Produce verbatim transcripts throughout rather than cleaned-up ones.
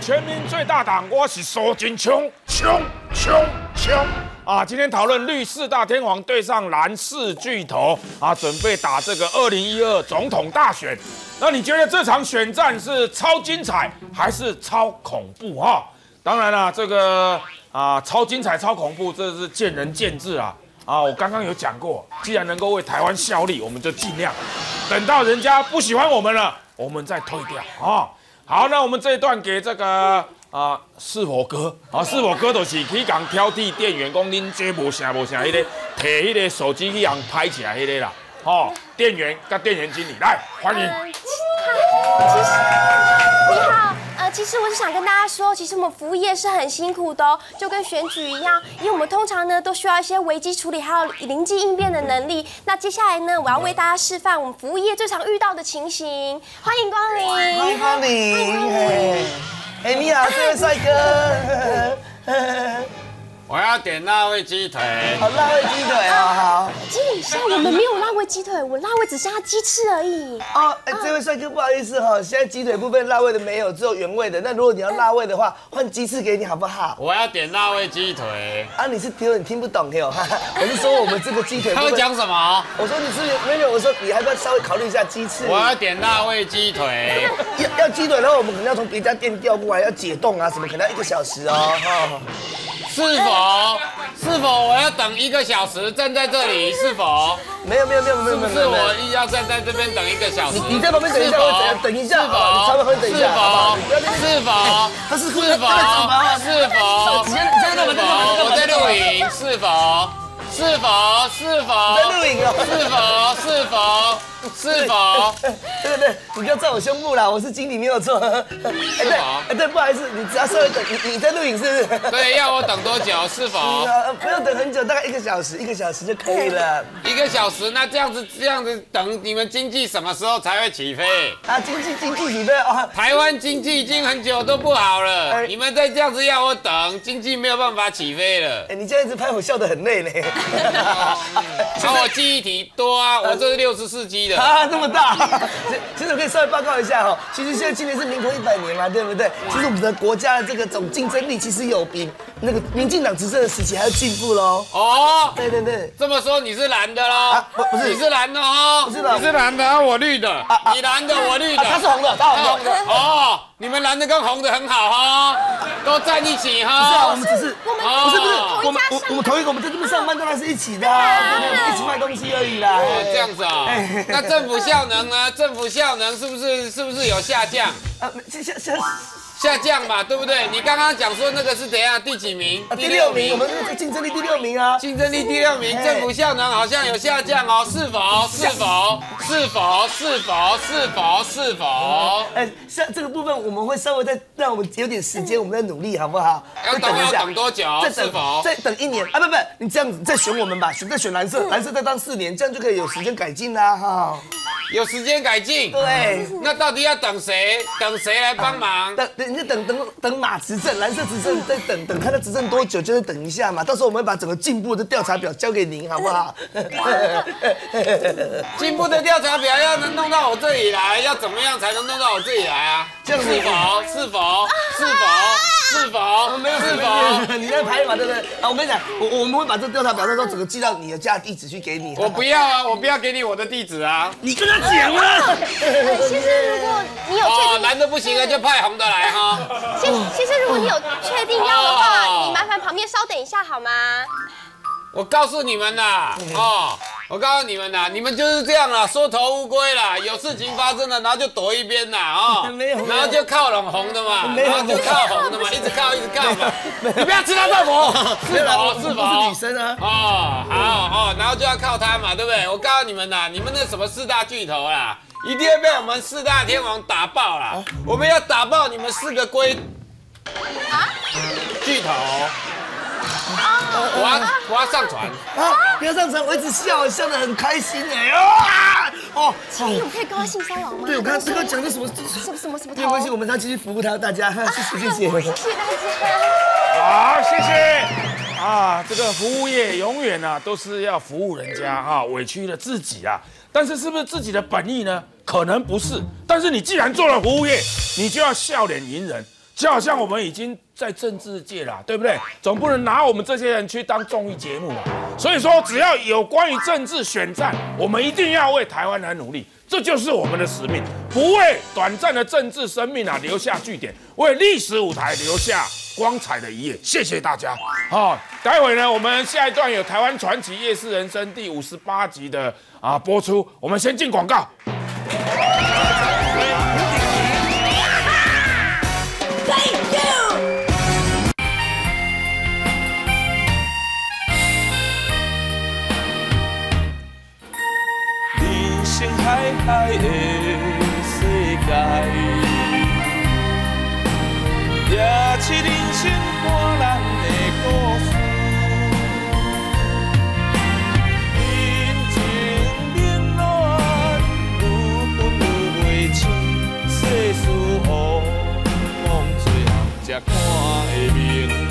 全民最大党，我是苏金冲，冲冲冲啊！今天讨论绿四大天王对上蓝四巨头啊，准备打这个二零一二总统大选。那你觉得这场选战是超精彩还是超恐怖哈？当然啦，这个啊超精彩、超恐怖，这是见仁见智啊。啊，我刚刚有讲过，既然能够为台湾效力，我们就尽量。等到人家不喜欢我们了，我们再退掉啊。好，那我们这一段给这个啊是否哥啊，是否哥就是去讲挑剔店员，讲恁这无声无声，迄个摕迄个手机去人拍起来迄个啦。哦，店员跟店员经理来欢迎。 呃、其实你好，呃，其实我是想跟大家说，其实我们服务业是很辛苦的哦，就跟选举一样，因为我们通常呢都需要一些危机处理还有临机应变的能力。那接下来呢，我要为大家示范我们服务业最常遇到的情形。欢迎光临， 欢迎光临。哎，你好，这位帅哥。 我要点辣味鸡腿。 好，辣味鸡腿哦，好。 经理，现在我们没有辣味鸡腿，我辣味只剩下鸡翅而已。 哦，哎，这位帅哥，不好意思哈，现在鸡腿部分辣味的没有，只有原味的。那如果你要辣味的话，换鸡翅给你好不好？ 我要点辣味鸡腿。 啊，你是听你听不懂哟，我是说我们这个鸡腿。 他会讲什么？ 我说你是没有，我说你还不要稍微考虑一下鸡翅。 我要点辣味鸡腿。 要要鸡腿的话，我们可能要从别家店调过来，要解冻啊什么，可能要一个小时哦。哈。 是否是否我要等一个小时站在这里？是否？ 没有没有没有没有没有。 是不是我一要站在这边等一个小时？ 你你在旁边等一下，我等等一下。 是否？ 你稍微会等一下。 是否？ 他是是否？是否？是否？我在录影。是否？是否？是否？ 在录影哦。 是否？是否？是否？ 对对对，你不要照我胸部啦，我是经理没有错。哎对，哎对，不好意思，你只要稍微等，你你在录影是不是？ 对，要我等多久？是否？ 不用等很久，大概一个小时，一个小时就可以了。 一个小时，那这样子这样子等你们经济什么时候才会起飞？ 啊，经济经济起飞啊！ 台湾经济已经很久都不好了，你们再这样子要我等，经济没有办法起飞了。 哎，你这样一直拍我笑得很累嘞。 好，我记忆体多啊，我这是六十四 G 的。 啊，这么大！其实我可以稍微报告一下哈，其实现在今年是民国一百年嘛，对不对？其实我们的国家的这个总竞争力其实有比那个民进党执政的时期还要进步喽。哦，对对对， 这么说你是蓝的喽？啊，不不是，你是蓝的哦， 不是的， 你是蓝的，我绿的，你蓝的，我绿的， 他是红的，他红的。 哦，你们蓝的跟红的很好哈，都在一起哈。 不是啊，我们只是我们不是不是，我们我我们同一个，我们在这边上班当然是一起的啊，一起卖东西而已啦。 哦，这样子啊。那政府效能呢？政府效能是不是是不是有下降？ 啊，下下下降嘛，对不对？你刚刚讲说那个是怎样？第几名？ 第六名，我们这竞争力第六名啊。 竞争力第六名，政府效能好像有下降哦，是否？是否？是否？是否？是否？是否？ 哎，像这个部分我们会稍微再让我们有点时间，我们再努力，好不好？ 要等要等多久？ 再是否？ 再等一年啊？不不，你这样子再选我们吧，选再选蓝色，蓝色再当四年，这样就可以有时间改进啦，哈。 有时间改进。 对。 那到底要等谁？等谁来帮忙？ 等等，你就等等等马执政，蓝色执政再等等，看他执政多久，就是等一下嘛。到时候我们会把整个进步的调查表交给您，好不好？ 进步的调查表要能弄到我这里来，要怎么样才能弄到我这里来啊？ 这样是否？是否？是否？是否？ 没有是否？ 你在拍嘛，对不对？啊，我跟你讲，我我们会把这调查表到时候整个寄到你的家地址去给你。 我不要啊，我不要给你我的地址啊。 你跟他讲啊。 其实如果你有确定， 蓝的不行了就派红的来哈。 其其实如果你有确定要的话，你麻烦旁边稍等一下好吗？ 我告诉你们啦，哦，我告诉你们啦，你们就是这样啦，缩头乌龟啦，有事情发生了，然后就躲一边啦，哦， 没有， 然后就靠拢红的嘛，然后就靠红的嘛，一直靠一直靠嘛，你不要吃他豆腐，是否？是否？ 是女生啊。 哦，好哦，然后就要靠他嘛，对不对？我告诉你们啦，你们那什么四大巨头啦，一定会被我们四大天王打爆啦，我们要打爆你们四个龟啊巨头。我要我要上船啊！不要上船，我一直笑，笑得很开心哎啊！ 哦，请问我可以告他性骚扰吗？ 对，我刚刚刚讲的什么什么什么什么？ 没有关系，我们要继续服务他大家，谢谢谢谢， 谢谢大家。 好，谢谢啊！这个服务业永远啊都是要服务人家啊，委屈了自己啊。但是是不是自己的本意呢？可能不是。但是你既然做了服务业，你就要笑脸迎人。 就好像我们已经在政治界啦，对不对？总不能拿我们这些人去当综艺节目嘛。所以说，只要有关于政治选战，我们一定要为台湾来努力，这就是我们的使命，不为短暂的政治生命啊留下句点，为历史舞台留下光彩的一页。谢谢大家。好，待会呢，我们下一段有台湾传奇夜市人生第五十八集的啊播出，我们先进广告。 海海的世界，也是人生半人的故事。人情冷暖，有分有袂清，世事乌往最后才看会明。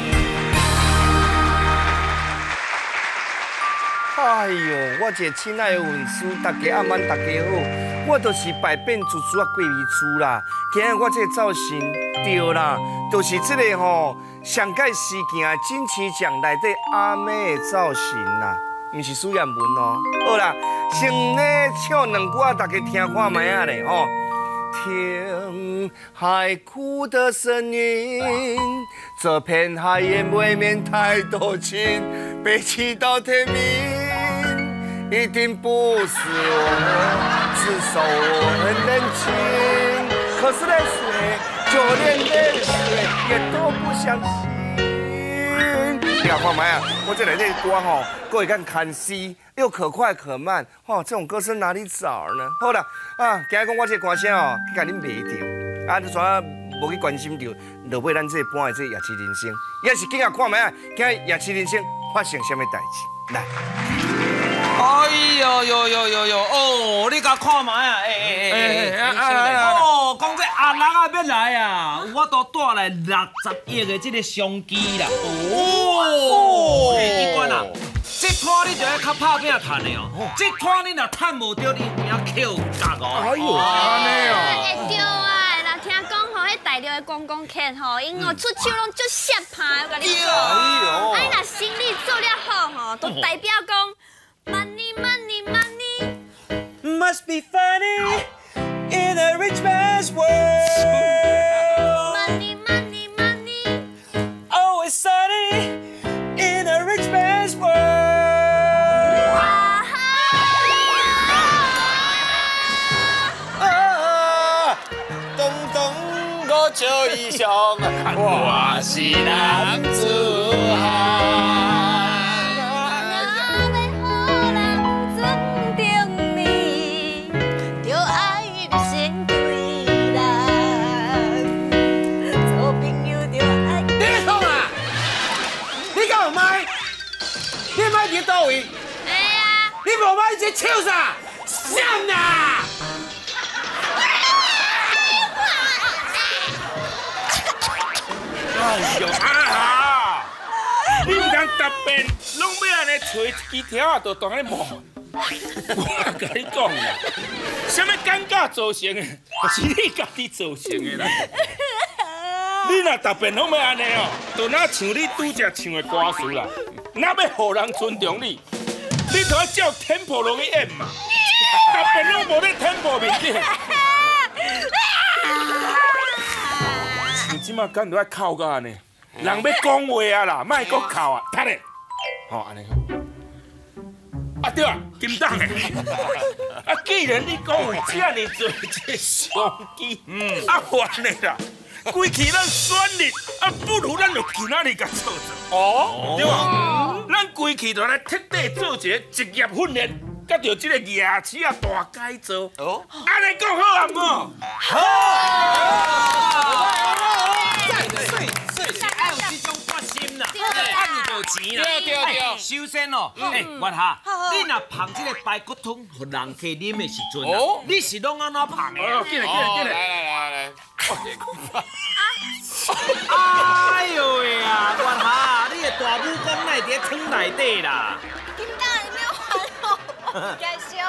哎呦，我这亲爱的文书，大家阿晚大家好，我就是百变猪猪啊桂皮猪啦。今日我这个造型对啦，就是这个吼上届事件金曲奖内底阿妹的造型啦，唔是苏艳文哦。好啦，先咧唱两句，大家听看卖啊咧吼。听海哭的声音，这片海也未免太多情，悲泣到天明，一定不是我，至少我很冷静。可是泪水，就连泪水也都不相信。你看看麦啊，我这内底歌吼，各位看看戏。又可快可慢，哦，这种歌声哪里找呢？好啦，啊，今日讲我这歌声哦，去甲恁卖掉，啊，你怎无去关心到，落尾咱这般的这夜市人生，也是今日看卖啊，今日夜市人生发生什么代志？来， 哎呦呦呦呦呦，哦，你甲看卖啊，哎哎哎哎，哦，讲这阿人啊要来啊，我都带来六十亿的这个商机啦，哦，你管啊。这摊你就要较拍拼赚的哦，这摊你若赚无到，你有影扣价哦。 哎呦， 安尼哦。 会对啊，若听讲吼，迄大陆的观光客吼，因哦出手拢足血拍，我甲你讲。哎呦，哎，若生意做了好吼，都代表讲 money money money。 Must be funny in a rich man's world. Money money money. Always sunny in a rich man's world. 笑一笑，我是男子汉。 若要予人尊重你，就爱先对人。做朋友就爱。 你咧讲啊？你敢有麦？你麦伫倒位？ 哎呀！ 你无麦在笑啥？闪啊！ 哎呦啊！你唔通答辩，拢要安尼找一支条啊，就当咧摸。我甲你讲啦，什么尴尬造成的，是你家己造成的啦。你若答辩拢要安尼哦，就哪像你拄则唱的歌词啦，哪要互人尊重你，你就要照 tempo 落去演嘛。答辩拢无咧 tempo 面顶。即马敢都爱哭到安尼，人要讲话啊啦，莫搁哭啊，拍咧，吼安尼。啊对啊，金蛋诶，啊既然你讲有遮尔多这商机，嗯，啊完嘞啦，规气咱选立，啊不如咱就今仔日甲做做，哦，对吧？咱规气就来彻底做一个职业训练，甲着这个夜市啊大改造，哦，安尼讲好啊无？好。 对对对，首先哦，哎，我哈，你若捧这个排骨汤，互人客啉的时阵啊，你是拢安怎捧的？ 哦，进来进来进来， 来来来来， 哎呦喂啊，我哈，你的大武功哪会伫汤内底啦？ 金蛋，你别玩我，该笑啦。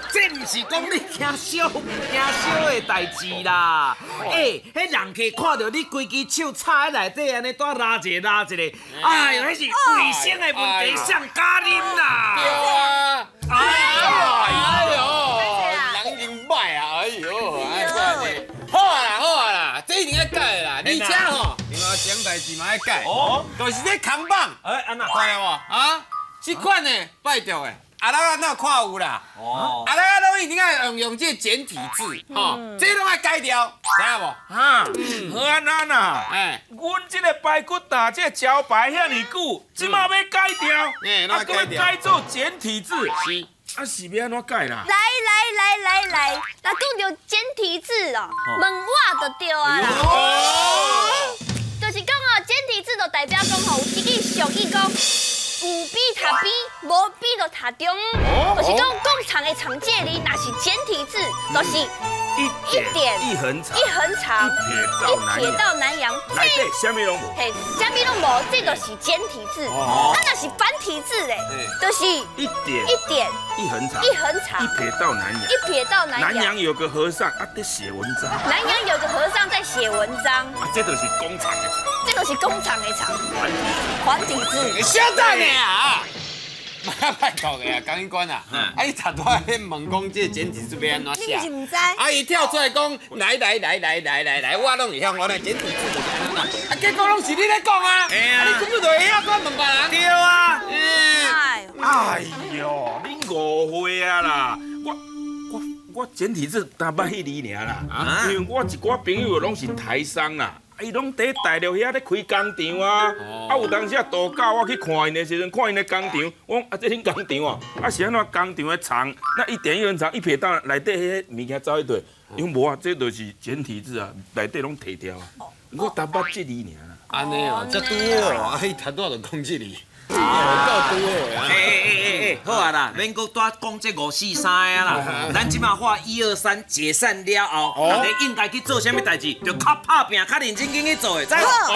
这唔是讲你惊小惊小的代志啦。哎，迄人客看到你规支手插喺内底，安尼带拉一个拉一个，哎呦，迄是卫生的问题，上加啉啦。 对啊。哎呦，人真歹啊！哎呦，哎怪你。好啊啦，好啊啦，这一定要改啦。而且吼，另外一件代志嘛要改。哦。就是这扛棒。哎，安那看到无？啊，这款呢，拜托的。 啊，咱哪有看有啦？哦，啊，咱拢一定要用用这简体字，吼，这拢要改掉，知影无？ 哈，好安安呐，哎，阮这个排骨打这招牌遐尼久，即马要改掉，啊，搁要改做简体字，是，啊是要安怎改啦？ 来来来来来，那讲到简体字哦，问我就对啊啦。哦，就是讲哦，简体字就代表讲吼，有一句俗语讲。 有笔读边，无笔就读中，就是讲讲长的长界里，若是简体字，就是一点一横长， 一横长， 一撇到南洋。内底啥物拢无？ 嘿，啥物拢无，这就是简体字。啊，若是繁体字嘞，就是一点一点一横长， 一横长， 一撇到南洋， 一撇到南洋。 南洋有个和尚啊，在写文章。 南洋有个和尚在写文章。 啊，这就是工厂的厂。 这就是工厂的厂，繁体字。 你小等呢啊！妈拜托的啊，检官啊，啊你查多迄问讲这简体字要安怎写？ 你是唔知？ 啊伊跳出来讲来来来来来来来，我拢会晓，我来简体字就是安怎啊？结果拢是你咧讲啊！啊你根本就会晓，我问别人。对啊。嗯。 哎呦，你误会啊啦！我我我简体字打捌迄字尔啦，啊，因为我一寡朋友拢是台商啦。 伊拢伫大陆遐咧开工厂啊，啊有当时啊度假我去看因的时阵，看因的工厂，我讲啊这恁工厂哦，啊是安怎工厂的长，那一点一横长，一撇到内底迄物件走一堆，因为无啊，这就是简体字啊，内底拢摕掉啊，我打捌这字尔啦。 安尼哦，这拄好啊，伊头拄就讲这字。 有够拄好啊！ 哎哎哎哎，好啊啦，免搁多讲这五四三啊啦，咱即马画一二三解散了后，大家应该去做啥物代志，就较拍拼、较认真去做的，知？好，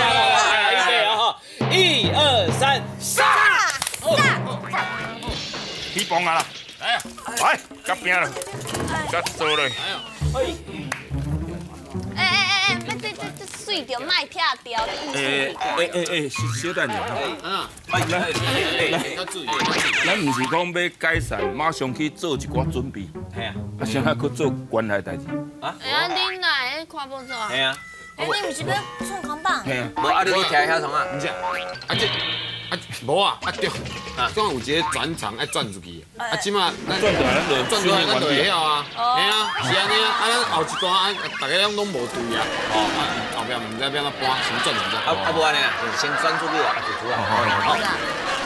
一二三，杀！杀！ 起棒啊啦！来啊！来，夹拼了，夹做嘞！哎。 哎哎哎哎，别这这这碎掉，卖跳掉。 哎哎哎哎，小等下。嗯。哎来来， 要注意。 咱唔是讲要改善，马上去做一寡准备。系啊。啊，先还去做原来代志。 啊？哎呀，你来看报纸啊？ 系啊。 哎，你唔是要做扛棒？ 系啊。 无啊，你去听遐虫啊？ 唔是啊，啊这啊无啊，啊对，啊总有一个转场爱转出去。啊，即马咱转出来，咱就转出来，咱就会晓啊。嘿啊，是安尼啊。啊，咱后一段啊，大家拢拢无对啊。哦，啊后壁唔知要安怎搬，先转出去。 啊啊，无安尼啊，先转出去啊，就出来。 好啦。